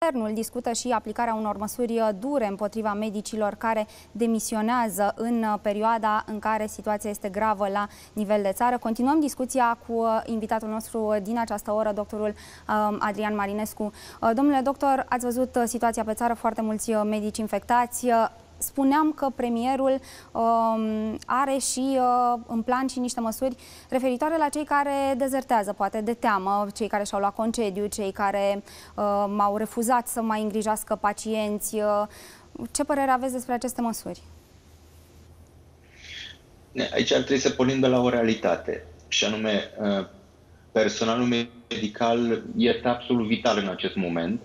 Guvernul discută și aplicarea unor măsuri dure împotriva medicilor care demisionează în perioada în care situația este gravă la nivel de țară. Continuăm discuția cu invitatul nostru din această oră, doctorul Adrian Marinescu. Domnule doctor, ați văzut situația pe țară, foarte mulți medici infectați. Spuneam că premierul are și în plan și niște măsuri referitoare la cei care dezertează, poate de teamă, cei care și-au luat concediu, cei care au refuzat să mai îngrijească pacienți. Ce părere aveți despre aceste măsuri? Aici ar trebui să pornim de la o realitate, și anume personalul medical este absolut vital în acest moment.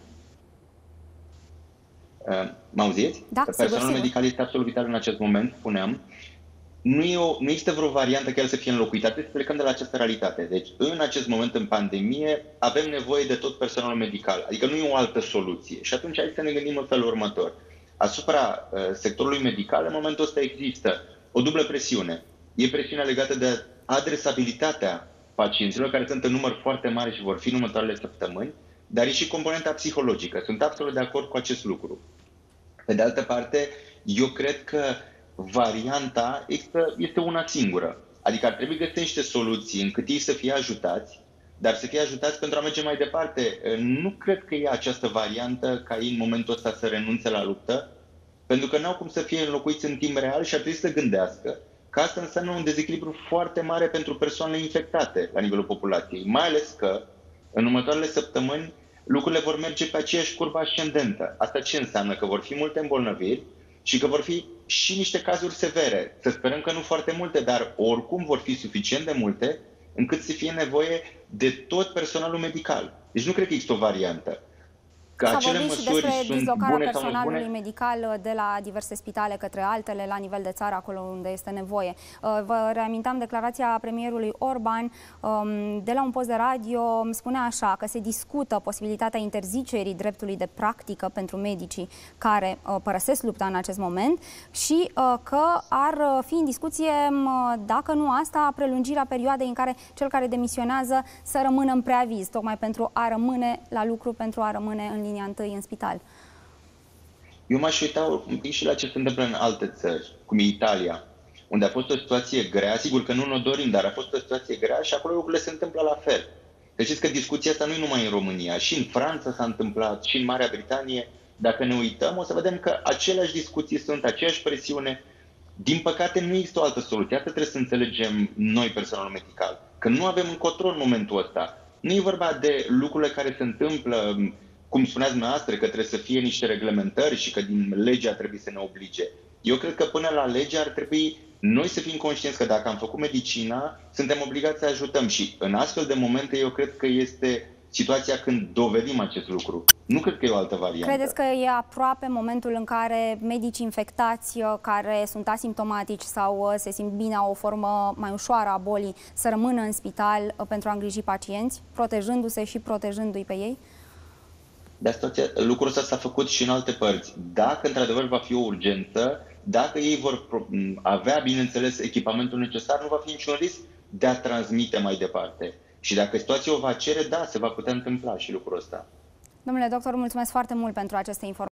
Mă auziți? Da, Personalul medical este absolut vital în acest moment, spuneam. Nu există vreo variantă că el să fie înlocuit. Trebuie să plecăm de la această realitate. Deci, în acest moment, în pandemie, avem nevoie de tot personalul medical. Adică nu e o altă soluție. Și atunci hai să ne gândim în felul următor. Asupra sectorului medical, în momentul ăsta există o dublă presiune. E presiunea legată de adresabilitatea pacienților, care sunt în număr foarte mare și vor fi în următoarele săptămâni, dar e și componenta psihologică. Sunt absolut de acord cu acest lucru. Pe de altă parte, eu cred că varianta este una singură. Adică ar trebui găsite niște soluții încât ei să fie ajutați, dar să fie ajutați pentru a merge mai departe. Nu cred că e această variantă ca ei în momentul ăsta să renunțe la luptă, pentru că n-au cum să fie înlocuiți în timp real și ar trebui să gândească că asta înseamnă un dezechilibru foarte mare pentru persoanele infectate la nivelul populației. Mai ales că în următoarele săptămâni lucrurile vor merge pe aceeași curbă ascendentă. Asta ce înseamnă? Că vor fi multe îmbolnăviri și că vor fi și niște cazuri severe. Să sperăm că nu foarte multe, dar oricum vor fi suficient de multe încât să fie nevoie de tot personalul medical. Deci nu cred că există o variantă. S-a vorbit și despre dislocarea personalului medical de la diverse spitale către altele la nivel de țară, acolo unde este nevoie. Vă reamintam declarația premierului Orban de la un post de radio, spunea așa că se discută posibilitatea interzicerii dreptului de practică pentru medicii care părăsesc lupta în acest moment și că ar fi în discuție, dacă nu asta, prelungirea perioadei în care cel care demisionează să rămână în preaviz, tocmai pentru a rămâne la lucru, pentru a rămâne în linia întâi în spital. Eu m-aș uita un pic și la ce se întâmplă în alte țări, cum e Italia, unde a fost o situație grea, sigur că nu ne-o dorim, dar a fost o situație grea și acolo lucrurile se întâmplă la fel. Deci știți că discuția asta nu e numai în România, și în Franța s-a întâmplat, și în Marea Britanie. Dacă ne uităm, o să vedem că aceleași discuții sunt, aceeași presiune. Din păcate nu există o altă soluție. Asta trebuie să înțelegem noi, personalul medical, că nu avem încotro în momentul ăsta. Nu e vorba de lucrurile care se întâmplă, cum spuneați dumneavoastră, că trebuie să fie niște reglementări și că din lege ar trebui să ne oblige. Eu cred că până la lege ar trebui noi să fim conștienți că dacă am făcut medicina, suntem obligați să ajutăm și în astfel de momente eu cred că este situația când dovedim acest lucru. Nu cred că e o altă variantă. Credeți că e aproape momentul în care medici infectați care sunt asimptomatici sau se simt bine, au o formă mai ușoară a bolii, să rămână în spital pentru a îngriji pacienți, protejându-se și protejându-i pe ei? Lucrul ăsta s-a făcut și în alte părți. Dacă într-adevăr va fi o urgență, dacă ei vor avea, bineînțeles, echipamentul necesar, nu va fi niciun risc de a transmite mai departe. Și dacă situația o va cere, da, se va putea întâmpla și lucrul ăsta. Domnule doctor, mulțumesc foarte mult pentru aceste informații.